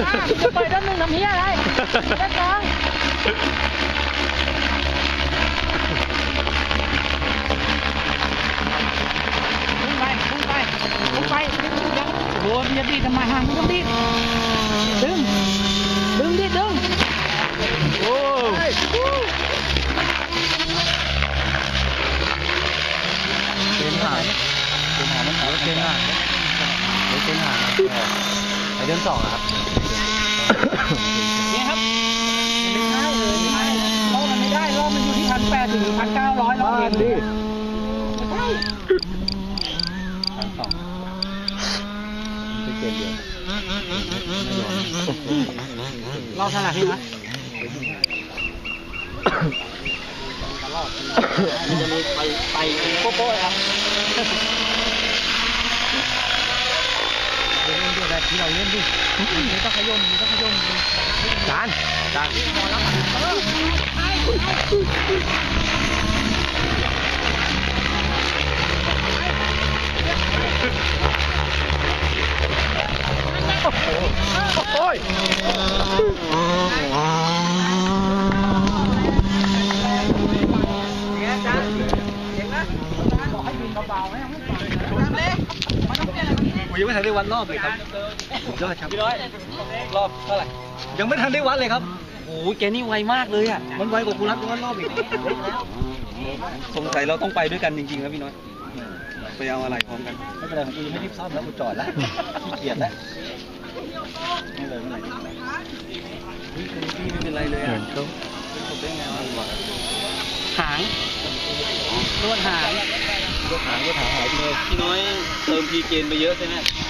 จะเปิดด้านหนึ่งทำเฮียอะไรด้านสองพุ่งไปโอ้ยอย่าดีทำไมห่างไม่ต้องดีดึงโอ้เป็นหางมันหาเป็นหางไอเดือน2ครับนี่ครับไม่ได้เลยรอบมันไม่ได้รอบมันอยู่ที่1,800 ถึง 1,900รอบเองดิไม่ได้1,200ไม่เกินเดียวรอบเท่าไหร่พี่นะมันจะมีไปโป๊ะๆครับเล่นด้วยแบบที่เราเล่นดิมีต้องขย่มจานโอ้ยผมยังไม่ทันได้วัดรอบเลยครับยอดครับพี่น้อยรอบเท่าไหร่ยังไม่ทันได้วัดเลยครับโอ้โหแกนี่ไวมากเลยอ่ะมันไวกว่ากูรัดวัดรอบอีกสงสัยเราต้องไปด้วยกันจริงๆแล้วพี่น้อยไปเอาอะไรพร้อมกันไม่เป็นไรผมไม่รีบซ่อมแล้วกูจอดแล้วขี้เกียจแล้วไม่เป็นไรเลยอ่ะหางลวดหางหายไปเลยพี่น้อยเติมพีเกนไปเยอะใช่ไหม